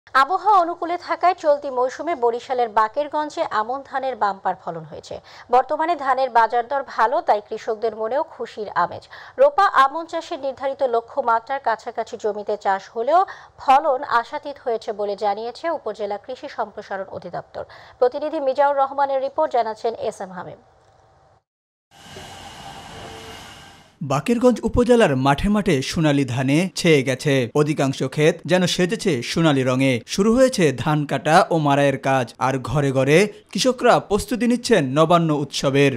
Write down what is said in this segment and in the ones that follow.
আবহাওয়া অনুকূলে থাকায় চলতি মৌসুমে বরিশালের বাকেরগঞ্জে আমন ধানের বাম্পার ফলন হয়েছে। বর্তমানে ধানের বাজার দর ভালো, তাই কৃষকদের মনেও খুশির আমেজ। রোপা আমন চাষের নির্ধারিত লক্ষ্যমাত্রার কাছাকাছি জমিতে চাষ হলেও ফলন আশাতীত হয়েছে বলে জানিয়েছে উপজেলা কৃষি সম্প্রসারণ অধিদপ্তর। প্রতিনিধি মিজাউর রহমানের রিপোর্ট, জানাচ্ছেন এস এম হামিম। বাকেরগঞ্জ উপজেলার মাঠে মাঠে সোনালী ধানে ছেয়ে গেছে। অধিকাংশ ক্ষেত যেন সেজেছে সোনালী রঙে। শুরু হয়েছে ধান কাটা ও মাড়াইয়ের কাজ, আর ঘরে ঘরে কৃষকরা প্রস্তুতি নিচ্ছেন নবান্ন উৎসবের।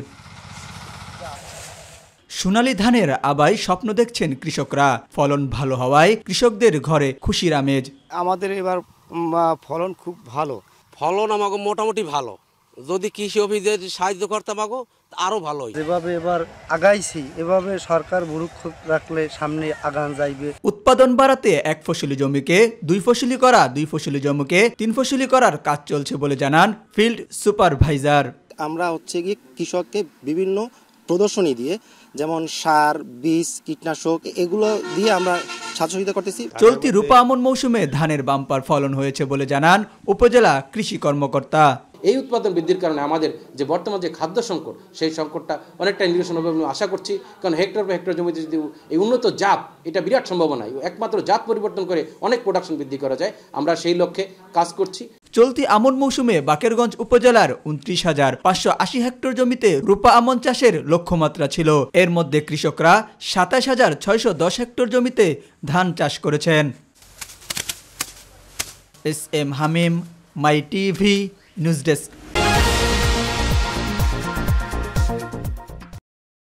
সোনালী ধানের আবায় স্বপ্ন দেখছেন কৃষকরা। ফলন ভালো হওয়ায় কৃষকদের ঘরে খুশির আমেজ। আমাদের এবার ফলন খুব ভালো। ফলন আমাকে মোটামুটি ভালো। যদি কৃষি অফিসের সাহায্য করতে পারো আরো ভালো হয়। যেভাবে এবার আগাইছি এভাবে সরকার মুরুক্ষ রাখলে সামনে আগান যাইবে। উৎপাদন বাড়াতে এক ফসলি জমিকে 2 ফসলি করা, 2 ফসলি জমিকে 3 ফসলি করার কাজ চলছে বলে জানান ফিল্ড সুপারভাইজার। আমরা কি কৃষককে বিভিন্ন প্রদর্শনী দিয়ে, যেমন সার, বীজ, কীটনাশক এগুলো দিয়ে আমরা সহযোগিতা করতেছি। চলতি রূপা আমন মৌসুমে ধানের বাম্পার ফলন হয়েছে বলে জানান উপজেলা কৃষি কর্মকর্তা। এই উৎপাদন বৃদ্ধির কারণে আমাদের যে বর্তমান যে খাদ্য সংকট, সেই সংকটটা অনেকটা নিরসন হবে আমি আশা করছি। কারণ হেক্টর বা হেক্টর জমিতে যদি এই উন্নত জাত, এটা বিরাট সম্ভাবনা। একমাত্র জাত পরিবর্তন করে অনেক প্রোডাকশন বৃদ্ধি করা যায়। আমরা সেই লক্ষ্যে কাজ করছি। চলতি আমন মৌসুমে বাকেরগঞ্জ উপজেলার 29,580 হেক্টর জমিতে রূপা আমন চাষের লক্ষ্যমাত্রা ছিল। এর মধ্যে কৃষকরা 27,610 হেক্টর জমিতে ধান চাষ করেছেন। S M Hamim, my TV news desk.